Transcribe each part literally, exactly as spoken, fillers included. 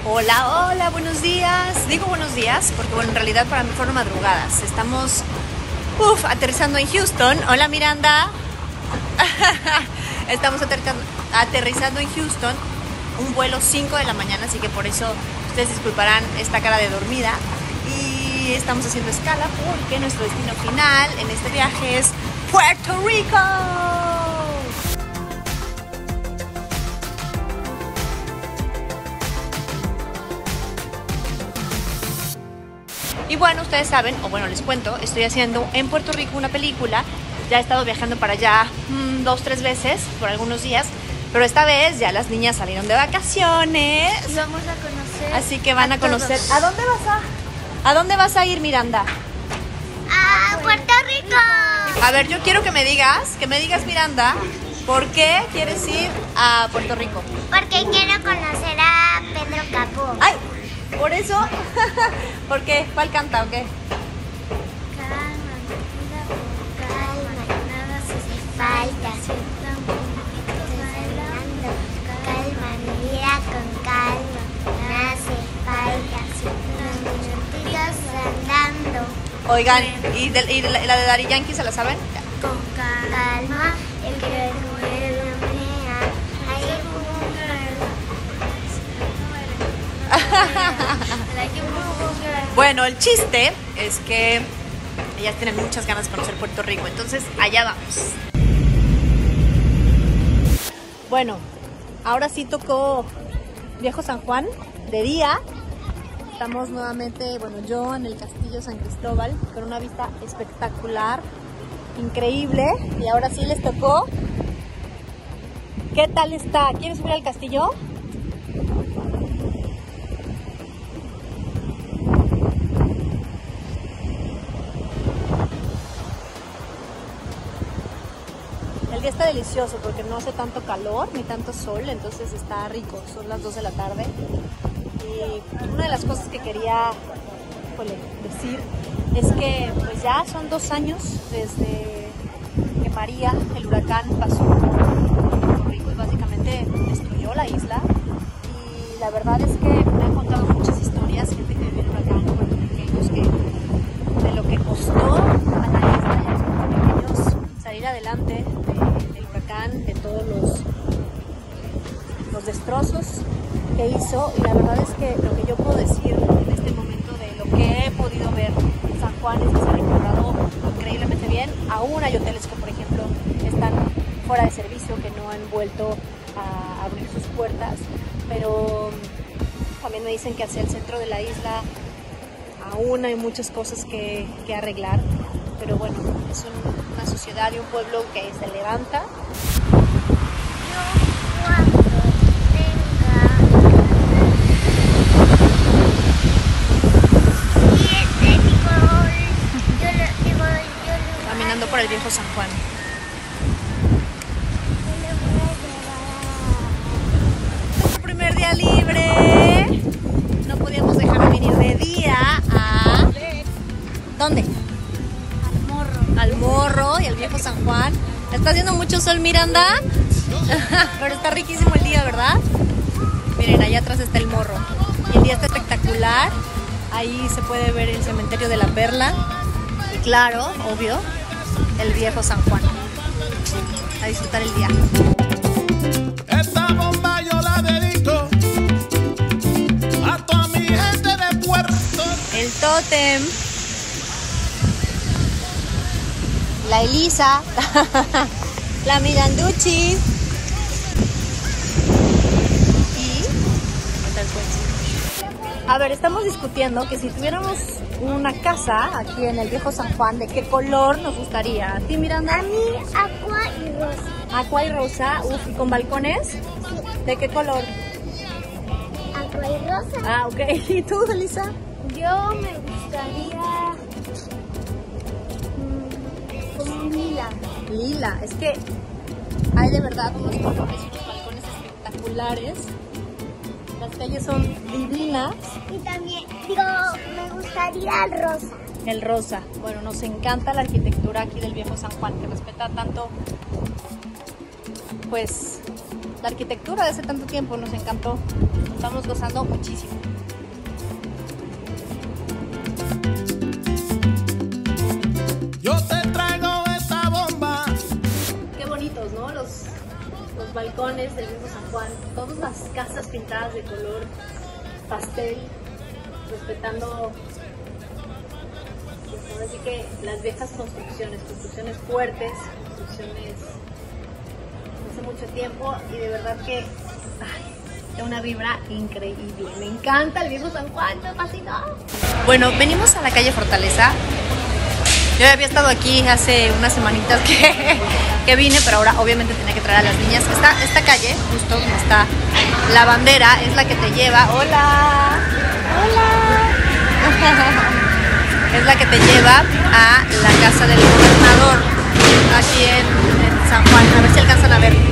Hola, hola, buenos días. Digo buenos días porque, bueno, en realidad para mí fueron madrugadas. Estamos, uf, aterrizando en Houston. Hola, Miranda. Estamos aterrizando, aterrizando en Houston. Un vuelo cinco de la mañana, así que por eso ustedes disculparán esta cara de dormida. Y estamos haciendo escala porque nuestro destino final en este viaje es Puerto Rico. Y bueno, ustedes saben, o bueno, les cuento, estoy haciendo en Puerto Rico una película. Ya he estado viajando para allá mmm, dos, tres veces por algunos días, pero esta vez ya las niñas salieron de vacaciones. Y vamos a conocer. Así que van a, a conocer. Todos. ¿A dónde vas a? ¿A dónde vas a ir, Miranda? A Puerto Rico. A ver, yo quiero que me digas, que me digas, Miranda, ¿por qué quieres ir a Puerto Rico? Porque quiero conocer a Pedro Capó. ¡Ay! ¿Por eso? ¿Por qué? ¿Cuál canta o qué? Calma, tranquila, con calma, nada hace falta. Sienta un poquito bailando, calma, mira con calma, nada hace falta. Sienta minutitos andando. Oigan, ¿y, de, y de la, la de Daddy Yankee se la saben? Con calma, el que duele mea, ahí Bueno, el chiste es que ellas tienen muchas ganas de conocer Puerto Rico, entonces allá vamos. Bueno, ahora sí tocó Viejo San Juan de día. Estamos nuevamente, bueno, yo en el Castillo San Cristóbal con una vista espectacular, increíble. Y ahora sí les tocó. ¿Qué tal está? ¿Quieres subir al castillo? El día está delicioso porque no hace tanto calor ni tanto sol, entonces está rico. Son las dos de la tarde. Y una de las cosas que quería pues, decir es que pues ya son dos años desde que María, el huracán, pasó por Puerto Rico y básicamente destruyó la isla. Y la verdad es que me han contado muchas historias, gente que vivió el huracán, puertorriqueños, que de lo que costó a la isla y a los puertorriqueños salir adelante de, del huracán, de todos los, los destrozos que hizo. Y la verdad es que lo que yo puedo decir en este momento de lo que he podido ver en San Juan es que se ha recuperado increíblemente bien. Aún hay hoteles que, por ejemplo, están fuera de servicio, que no han vuelto a abrir sus puertas, pero también me dicen que hacia el centro de la isla aún hay muchas cosas que, que arreglar, pero bueno, es un, una sociedad y un pueblo que se levanta. Caminando por el Viejo San Juan. Primer día libre. No podíamos dejar de venir de día a... ¿Dónde? Al Morro. Al Morro y al Viejo San Juan. Está haciendo mucho sol, Miranda. Pero está riquísimo el día, ¿verdad? Miren, allá atrás está el Morro. Y el día está espectacular. Ahí se puede ver el cementerio de la Perla. Y claro, obvio, el Viejo San Juan. A disfrutar el día. Esta bomba yo la dedico a toda mi gente de Puerto. El tótem. La Elisa. La Miranduchi. Y... A ver, estamos discutiendo que si tuviéramos una casa aquí en el Viejo San Juan, ¿de qué color nos gustaría? ¿A ti, Miranda? A mí, aqua y rosa. Aqua y rosa, uf, ¿y con balcones? Sí. ¿De qué color? Aqua y rosa. Ah, ok. ¿Y tú, Elisa? Yo me gustaría mmm, como un lila. Lila. Es que hay de verdad unos colores y unos balcones espectaculares. Las calles son divinas. Y también, digo, me gustaría el rosa. El rosa. Bueno, nos encanta la arquitectura aquí del Viejo San Juan, que respeta tanto, pues, la arquitectura de hace tanto tiempo, nos encantó. Estamos gozando muchísimo. Yo te traigo esta bomba. Qué bonitos, ¿no? Los, los balcones del mismo San Juan. Todas las casas pintadas de color pastel, respetando, pues, ahora sí que las viejas construcciones, construcciones fuertes, construcciones hace mucho tiempo, y de verdad que ay, una vibra increíble. Me encanta el viejo San Juan, me fascinó. Bueno, venimos a la calle Fortaleza. Yo había estado aquí hace unas semanitas que, que vine, pero ahora obviamente tenía que traer a las niñas. Esta, esta calle, justo donde está la bandera, es la que te lleva. ¡Hola! ¡Hola! Es la que te lleva a la casa del gobernador, aquí en, en San Juan. A ver si alcanzan a ver.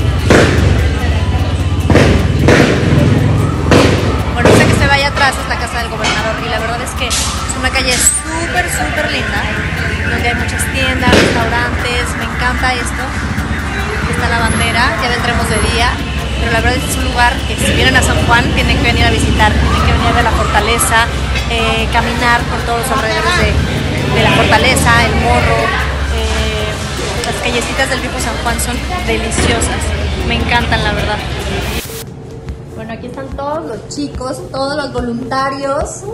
Bueno, esa que se ve allá atrás es la casa del gobernador, y la verdad es que es una calle súper, súper linda, donde hay muchas tiendas, restaurantes. Me encanta esto. Aquí está la bandera, ya vendremos de día, pero la verdad es que es un lugar que si vienen a San Juan tienen que venir a visitar, tienen que venir a ver la fortaleza, eh, caminar por todos los alrededores de, de la fortaleza, el morro. Eh, las callecitas del viejo San Juan son deliciosas, me encantan, la verdad. Bueno, aquí están todos los chicos, todos los voluntarios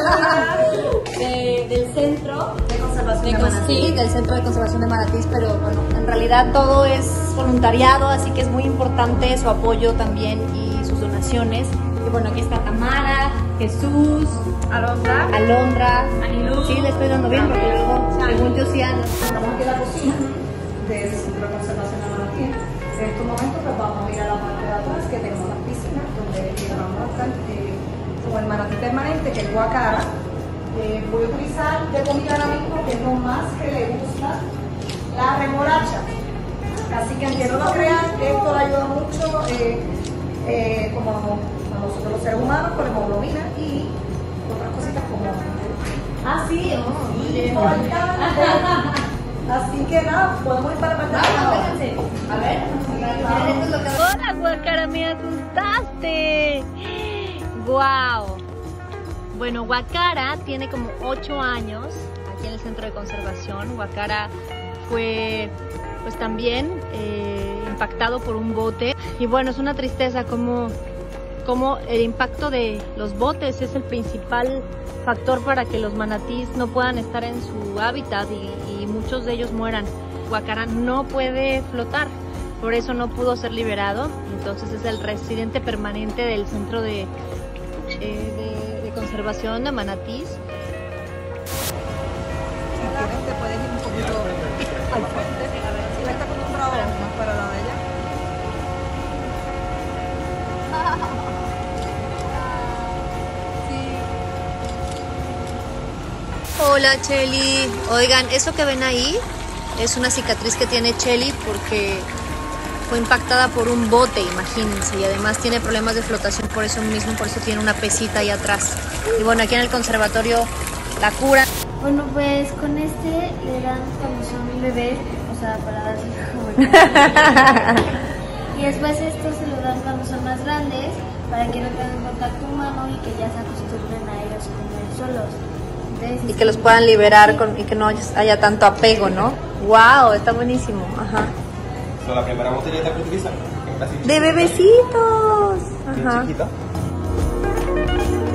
de, del centro de conservación de, de Manatí. Sí, del centro de conservación de Manatí, pero bueno, en realidad todo es voluntariado, así que es muy importante su apoyo también y sus donaciones. Y bueno, aquí está Tamara, Jesús, Alondra, Alondra, Anilú. Sí, le estoy dando bien porque luego, según yo, sí, estamos aquí en la cocina del centro de conservación de Manatí. En estos momentos pues vamos a ir a la parte de atrás, que tenemos las piscinas, donde vamos a estar eh, con el manatí permanente, que es guacara. Eh, voy a utilizar de comida ahora mismo, que es lo más que le gusta, la remolacha. Así que aunque no lo crean, esto le ayuda mucho eh, eh, como a nosotros los seres humanos, con hemoglobina y otras cositas como... Ah, sí, oh, sí, así que nada, podemos ir para la parte de abajo. A ver, hola, guacara, me asustaste. Guau. Bueno, guacara tiene como ocho años aquí en el centro de conservación. Guacara fue pues también eh, impactado por un bote, y bueno, es una tristeza como, como el impacto de los botes es el principal factor para que los manatís no puedan estar en su hábitat y, y muchos de ellos mueran. Guacara no puede flotar, por eso no pudo ser liberado, entonces es el residente permanente del centro de, eh, de, de conservación de manatís. Si quieres te puedes ir un poquito al frente, si no está acostumbrado más para la de ella. Hola, Cheli. Oigan, eso que ven ahí es una cicatriz que tiene Cheli porque fue impactada por un bote, imagínense, y además tiene problemas de flotación por eso mismo, por eso tiene una pesita ahí atrás. Y bueno, aquí en el conservatorio la curan. Bueno, pues con este le dan cuando son bebés, o sea, para darle y después esto se lo dan cuando son más grandes, para que no tengan contacto humano y que ya se acostumbren a ellos comer solos. Entonces, y que los puedan liberar con, y que no haya tanto apego, ¿no? ¡Wow! Está buenísimo. Ajá. So, la primera botellita que utilizan. ¡De bebecitos! Bien Ajá. chiquita.